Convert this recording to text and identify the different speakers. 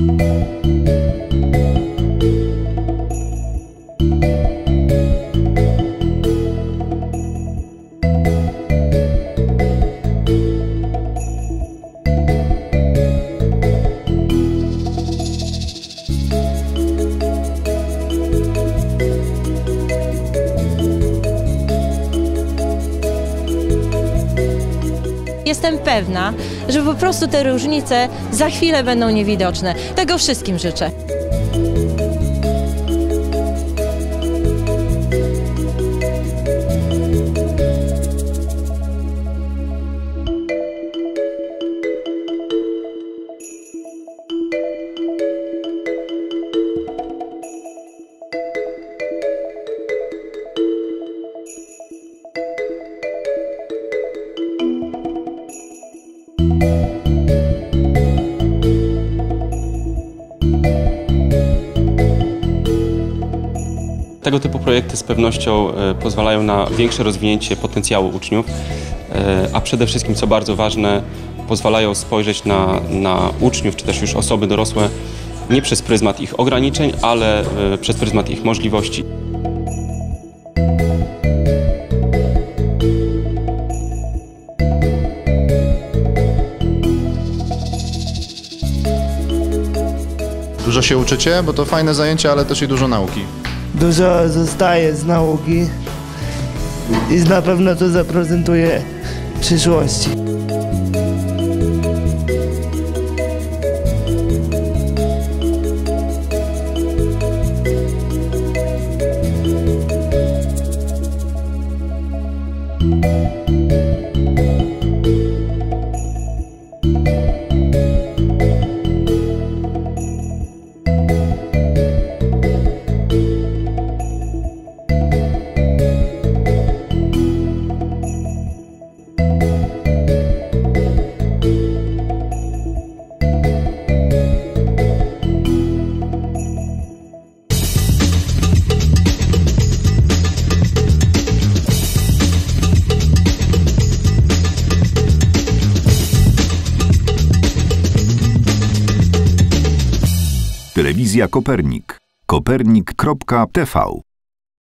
Speaker 1: Jestem pewna, że po prostu te różnice za chwilę będą niewidoczne. Tego wszystkim życzę.
Speaker 2: Tego typu projekty z pewnością pozwalają na większe rozwinięcie potencjału uczniów, a przede wszystkim, co bardzo ważne, pozwalają spojrzeć na uczniów, czy też już osoby dorosłe nie przez pryzmat ich ograniczeń, ale przez pryzmat ich możliwości.
Speaker 3: Dużo się uczycie, bo to fajne zajęcia, ale też i dużo nauki.
Speaker 4: Dużo zostaje z nauki i na pewno to zaprezentuje w przyszłości.
Speaker 5: Telewizja Kopernik. Kopernik.tv